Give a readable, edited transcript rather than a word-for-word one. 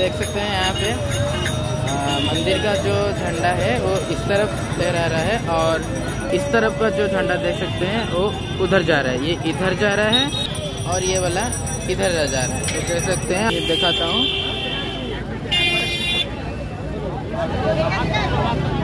देख सकते हैं यहाँ पे मंदिर का जो झंडा है वो इस तरफ लहरा रहा है और इस तरफ का जो झंडा देख सकते हैं वो उधर जा रहा है। ये इधर जा रहा है और ये वाला इधर जा रहा है। तो देख सकते हैं, ये दिखाता हूँ।